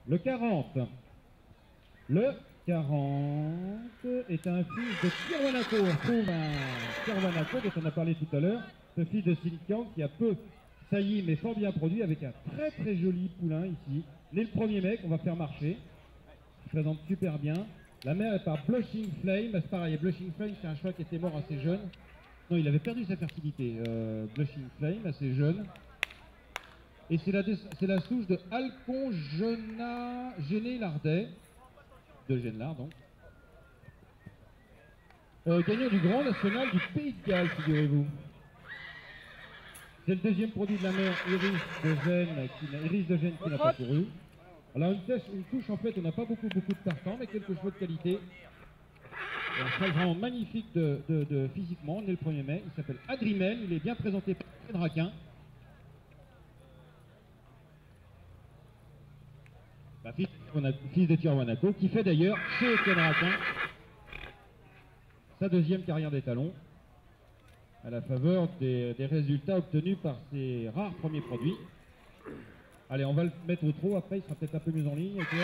Le 40. Le 40 est un fils de Kirwanako. On retrouve un Kirwanako dont on a parlé tout à l'heure. Ce fils de Sinkiang qui a peu sailli mais fort bien produit avec un très très joli poulain ici. Né le 1er mai qu'on va faire marcher. Il se présente super bien. La mère est par Blushing Flame. C'est pareil, Blushing Flame c'est un cheval qui était mort assez jeune. Non, il avait perdu sa fertilité. Blushing Flame, assez jeune. Et c'est la souche de Alcon Géné-Lardet. De Génelard donc. Gagnant du Grand National du Pays de Galles, figurez-vous. C'est le deuxième produit de la mère Iris de Gênes qui n'a pas couru. Alors une touche en fait, on n'a pas beaucoup de partant, mais quelques chevaux de qualité. Un cheval vraiment magnifique physiquement, né le 1er mai. Il s'appelle Adrimel, il est bien présenté par Ken Raquin. Fils de Kirwanako, qui fait d'ailleurs chez Ken Raquin sa deuxième carrière des talons, à la faveur des résultats obtenus par ses rares premiers produits. Allez, on va le mettre au trot, après il sera peut-être un peu mieux en ligne. Étienne.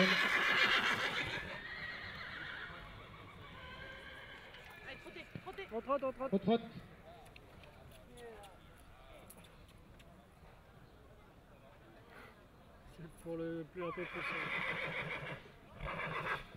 Allez, trottez. On trotte. C'est pour le plus rapide possible.